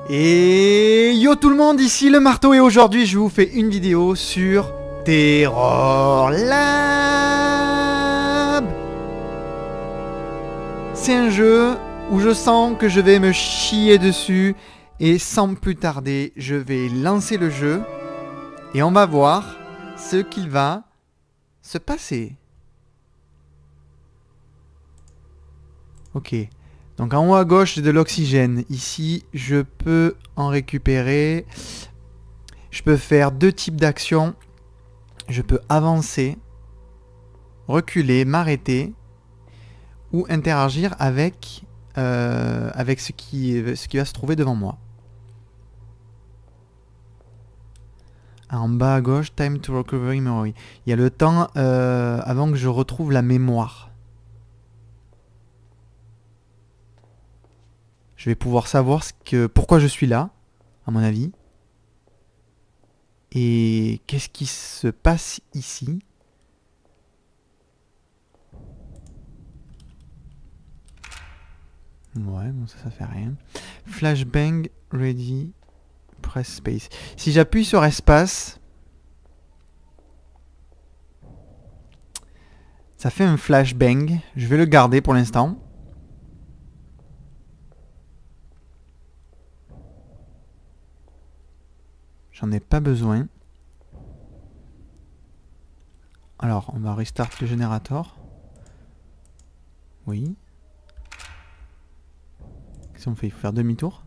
Et yo tout le monde, ici le marteau et aujourd'hui je vous fais une vidéo sur Terror Lab. C'est un jeu où je sens que je vais me chier dessus et sans plus tarder je vais lancer le jeu et on va voir ce qu'il va se passer. Ok. Donc en haut à gauche, j'ai de l'oxygène. Ici, je peux en récupérer. Je peux faire deux types d'actions. Je peux avancer, reculer, m'arrêter ou interagir avec ce qui va se trouver devant moi. En bas à gauche, time to recover memory. Il y a le temps avant que je retrouve la mémoire. Je vais pouvoir savoir pourquoi je suis là, à mon avis. Et qu'est-ce qui se passe ici? Ouais, bon ça fait rien. Flashbang, ready, press space. Si j'appuie sur espace, ça fait un flashbang. Je vais le garder pour l'instant. J'en ai pas besoin. Alors, on va restart le générateur. Oui. Qu'est-ce qu'on fait? Il faut faire demi-tour.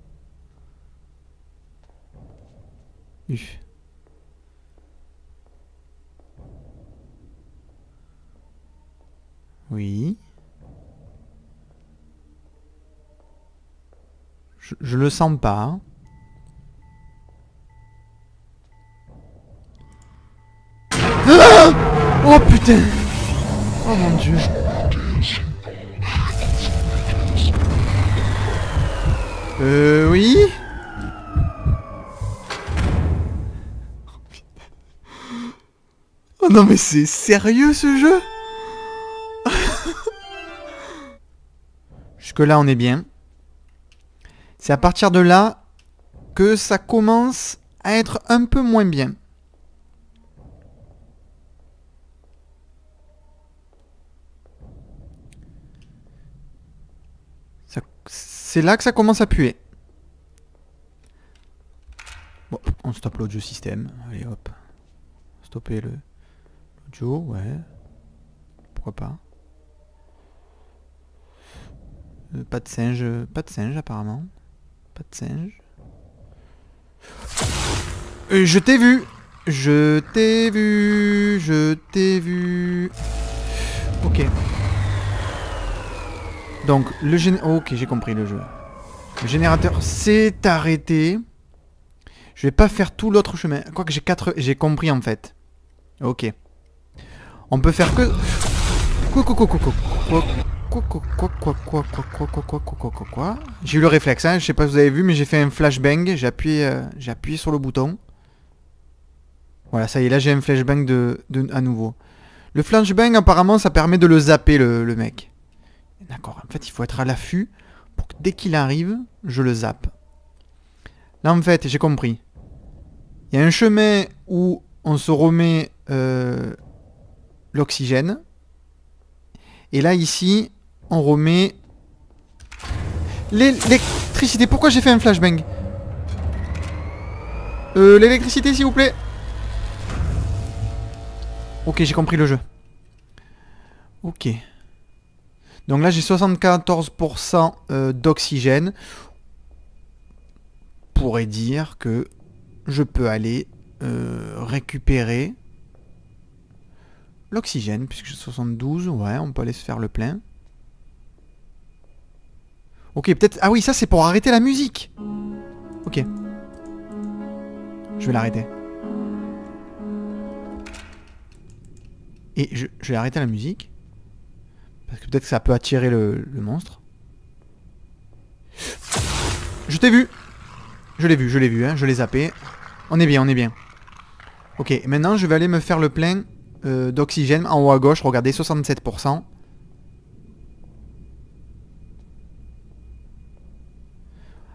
Oui. Je le sens pas. Hein. Ah! Oh putain! Oh mon dieu! Oui? Oh non mais c'est sérieux ce jeu? Jusque là on est bien. C'est à partir de là que ça commence à être un peu moins bien. C'est là que ça commence à puer. Bon, on stoppe l'audio système. Allez hop. Stopper l'audio, ouais. Pourquoi pas. Pas de singe apparemment. Pas de singe. Je t'ai vu. Je t'ai vu. Je t'ai vu. Ok. Donc, ok, j'ai compris le jeu. Le générateur s'est arrêté. Je vais pas faire tout l'autre chemin. Quoique j'ai compris en fait. Ok. On peut faire que... Quoi? J'ai eu le réflexe, hein. Je sais pas si vous avez vu, mais j'ai fait un flashbang. J'ai appuyé sur le bouton. Voilà, ça y est, là j'ai un flashbang à nouveau. Le flashbang, apparemment, ça permet de le zapper, le mec. D'accord, en fait, il faut être à l'affût pour que dès qu'il arrive, je le zappe. Là, en fait, j'ai compris. Il y a un chemin où on se remet l'oxygène. Et là, ici, on remet l'électricité. Pourquoi j'ai fait un flashbang? L'électricité, s'il vous plaît. Ok, j'ai compris le jeu. Ok. Donc là, j'ai 74% d'oxygène. On pourrait dire que je peux aller récupérer l'oxygène, puisque j'ai 72. Ouais, on peut aller se faire le plein. Ok, peut-être... Ah oui, ça, c'est pour arrêter la musique. Ok. Je vais l'arrêter. Et je vais arrêter la musique. Parce que peut-être que ça peut attirer le monstre. Je t'ai vu. Je l'ai vu, hein, je l'ai zappé. On est bien, on est bien. Ok, maintenant je vais aller me faire le plein d'oxygène en haut à gauche. Regardez, 67%.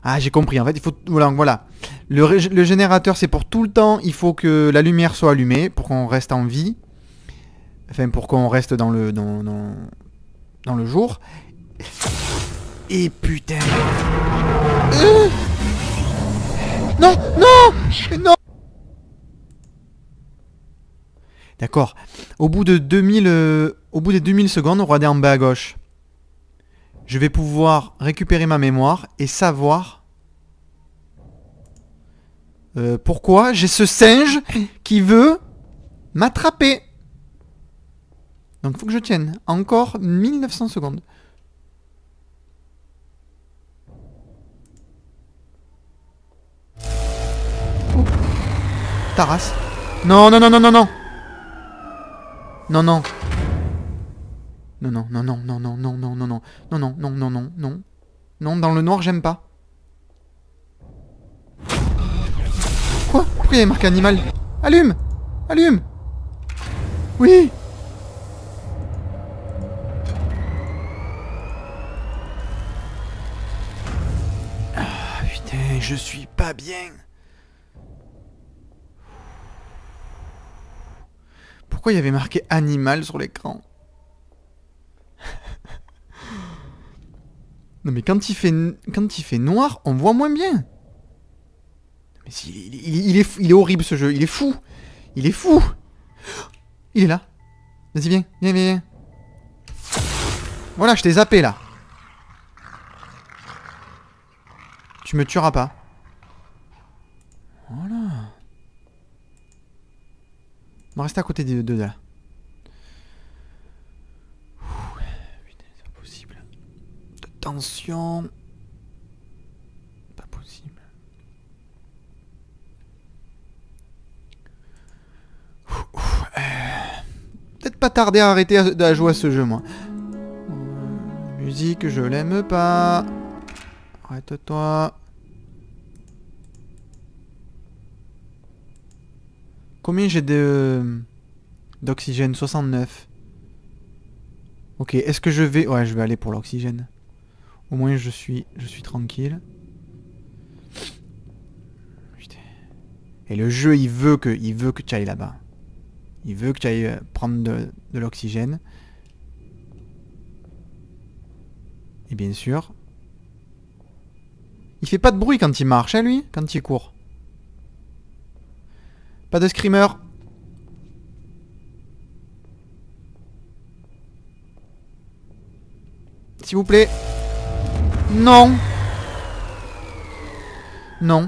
Ah, j'ai compris. En fait, il faut... Voilà. Le générateur, c'est pour tout le temps. Il faut que la lumière soit allumée pour qu'on reste en vie. Enfin, pour qu'on reste dans le jour. Et putain. Non, non, non. D'accord. Au bout des 2000 secondes, regardez en bas à gauche. Je vais pouvoir récupérer ma mémoire et savoir pourquoi j'ai ce singe qui veut m'attraper. Donc faut que je tienne. Encore 1900 secondes. Oh. Taras. Non, non, non, non, non, non. Non, non. Non, non, non, non, non, non, non, non, non, non, non, non, non, non, non, non. Non, dans le noir, j'aime pas. Quoi? Pourquoi il y a marqué animal? Allume! Allume! Oui! Ah, putain, je suis pas bien. Pourquoi il y avait marqué animal sur l'écran? Non mais quand il fait noir, on voit moins bien. Mais il est horrible ce jeu, il est fou. Il est fou. Il est là. Vas-y viens, viens, viens, viens. Voilà, je t'ai zappé là. Tu me tueras pas. Voilà. On va rester à côté des deux là. Putain, c'est pas possible. Attention. Pas possible. Peut-être pas tarder à arrêter à jouer à ce jeu, moi. Musique, je l'aime pas. Arrête-toi. Combien j'ai d'oxygène? 69. Ok, est-ce que je vais... Ouais, je vais aller pour l'oxygène. Au moins, je suis tranquille. Putain. Et le jeu, il veut que tu ailles là-bas. Il veut que tu ailles prendre de l'oxygène. Et bien sûr... Il fait pas de bruit quand il marche, hein, lui? Quand il court. Pas de screamer. S'il vous plaît. Non. Non.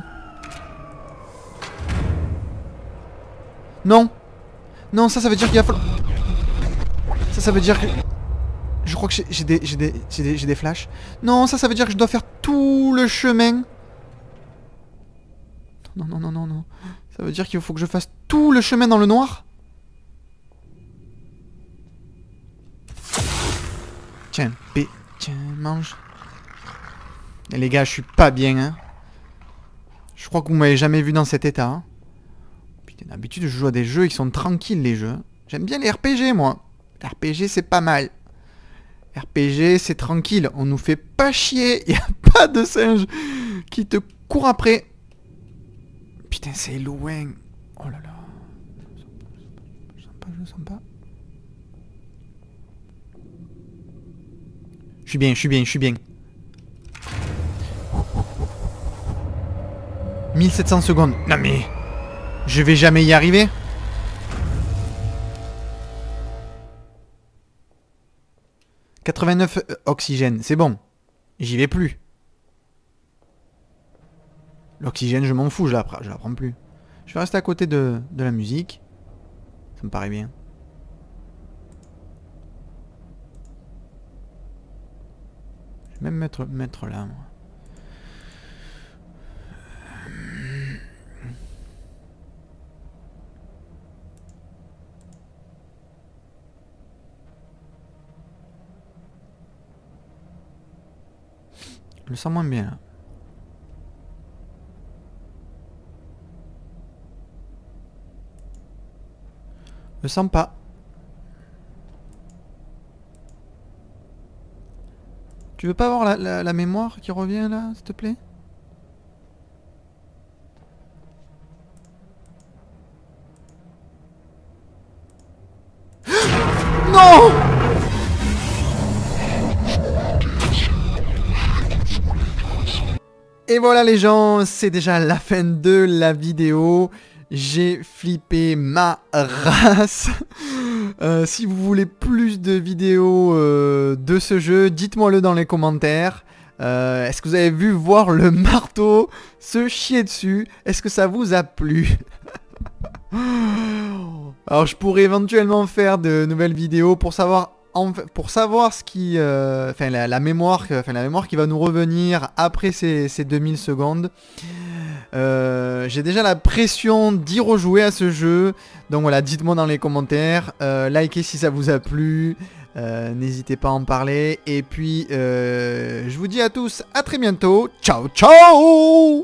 Non. Non, ça veut dire qu'il va falloir... Ça veut dire que... Je crois que j'ai des flashs. Non, ça veut dire que je dois faire tout le chemin. Non, non, non, non, non. Ça veut dire qu'il faut que je fasse tout le chemin dans le noir. Tiens, tiens, mange. Et les gars, je suis pas bien, hein. Je crois que vous m'avez jamais vu dans cet état. Hein. Putain, d'habitude, je joue à des jeux, ils sont tranquilles, les jeux. J'aime bien les RPG, moi. RPG, c'est pas mal. RPG, c'est tranquille. On nous fait pas chier. Il n'y a pas de singe qui te court après. Putain, c'est loin. Oh là là. Je sens pas, je sens pas. Je suis bien, je suis bien, je suis bien. 1700 secondes. Non mais... Je vais jamais y arriver. « 89 oxygène, c'est bon. J'y vais plus. L'oxygène, je m'en fous, je la prends plus. Je vais rester à côté de la musique. Ça me paraît bien. Je vais même mettre là, moi. Je le sens moins bien là. Je le sens pas. Tu veux pas avoir la mémoire qui revient là, s'il te plaît? Et voilà les gens, c'est déjà la fin de la vidéo. J'ai flippé ma race. Si vous voulez plus de vidéos de ce jeu, dites-moi-le dans les commentaires. Est-ce que vous avez vu voir le marteau se chier dessus? Est-ce que ça vous a plu? Alors je pourrais éventuellement faire de nouvelles vidéos pour savoir ce qui, la mémoire qui va nous revenir après ces 2000 secondes. J'ai déjà la pression d'y rejouer à ce jeu. Donc voilà, dites-moi dans les commentaires. Likez si ça vous a plu. N'hésitez pas à en parler. Et puis, je vous dis à tous, à très bientôt. Ciao, ciao!